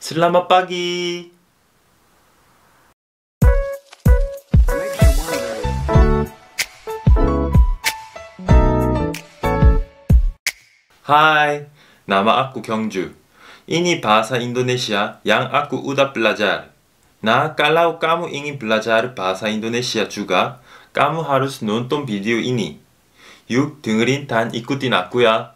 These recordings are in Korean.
슬라마 빠기. Hai, nama aku Kyungju. Ini bahasa Indonesia yang aku udah belajar. Nah, kalau kamu ingin belajar bahasa Indonesia juga, kamu harus nonton video ini. Yuk dengerin dan ikutin aku ya.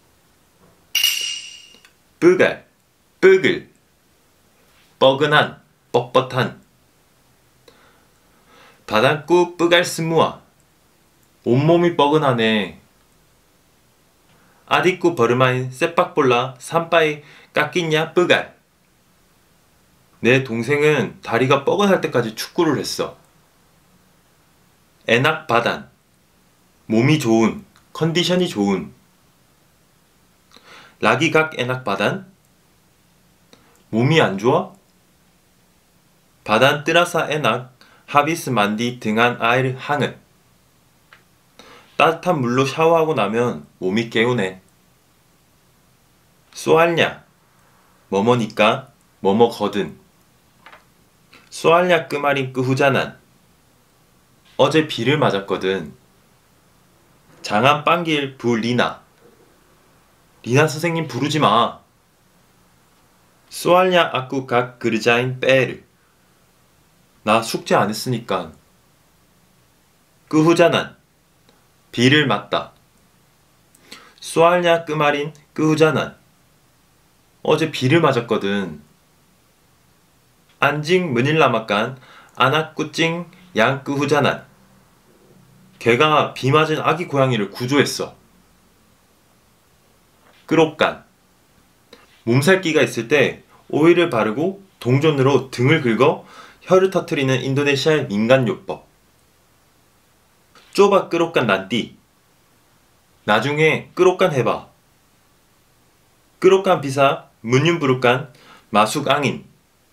쁘갈, 쁘글. 뻐근한, 뻣뻣한. 바닥구 쁘갈 스무아. 온몸이 뻐근하네. 아디꾸 버르마인 세빡볼라 산바이 깎이냐 쁘갈. 내 동생은 다리가 뻐근할 때까지 축구를 했어. 에낙 바단. 몸이 좋은, 컨디션이 좋은. 라기각 에낙 바단. 몸이 안 좋아? 바단 뜨라사 에낙 하비스 만디 등한 아일 항은. 따뜻한 물로 샤워하고 나면 몸이 개운해. 쏘알냐, 뭐뭐니까, 뭐뭐거든. 쏘알냐 끄마린 끄후자난. 어제 비를 맞았거든. 장안 빵길 부 리나. 리나 선생님 부르지 마. 쏘알냐 아쿠 각 그르자인 빼르. 나 숙제 안 했으니까. 끄후자난. 비를 맞다. 쏘알냐 끄마린 끄후자난. 어제 비를 맞았거든. 안징 문일라마깐 아나꾸찡 양 끄후자난. 걔가 비 맞은 아기 고양이를 구조했어. 끄록간. 몸살기가 있을 때 오일을 바르고 동전으로 등을 긁어 혀를 터트리는 인도네시아의 민간요법. 쪼바 끄록간 난띠. 나중에 끄록간 해봐. 끄록간 비사 문윤부룩간 마숙앙인.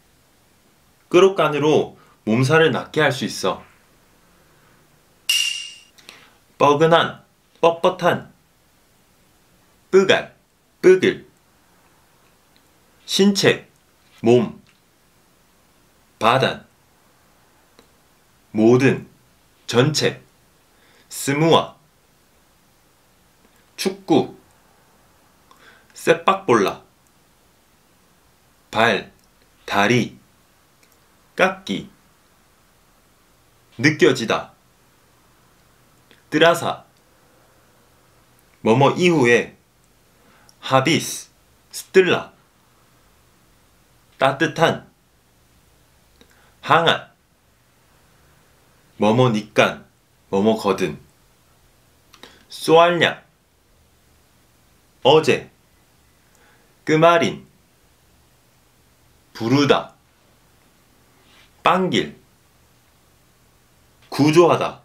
끄록간으로 몸살을 낫게 할 수 있어. 뻐근한, 뻣뻣한. 쁘갈, 쁘글. 신체, 몸. 바단. 모든, 전체. 스무아. 축구. 세빡볼라. 발, 다리. 깎기. 느껴지다. 뜨라사. 뭐뭐 이후에. 하비스. 스뜰라. 따뜻한. 항한. 뭐뭐 니깐. 뭐뭐 거든. 쏘알냐. 어제. 끄마린. 부르다. 빵길. 구조하다.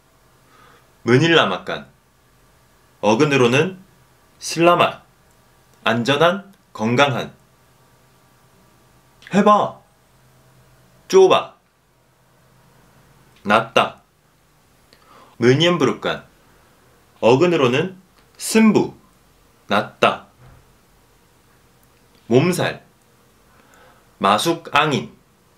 문일라마깐. 어근으로는 슬라마. 안전한, 건강한. 해봐. 쪼바. 낫다. 문연부룩간. 어근으로는 승부. 낫다. 몸살. 마숙앙인.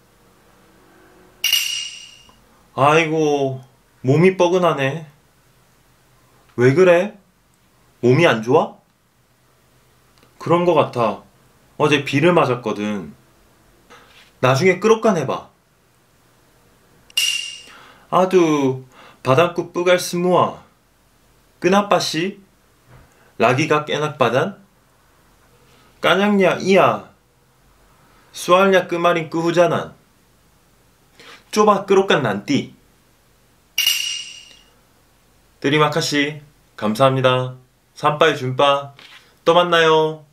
아이고, 몸이 뻐근하네. 왜 그래? 몸이 안 좋아? 그런 거 같아. 어제 비를 맞았거든. 나중에 끄록간 해봐. 아두, 바닥구 뿌갈 스무아. 끄나빠시. 라기가 깨낙바단. 까냥냐 이야. 수알냐 끄마린 끄후자난. 쪼바 끄록간 난띠. 드리마카시 감사합니다. 산빠이 준빠 또 만나요.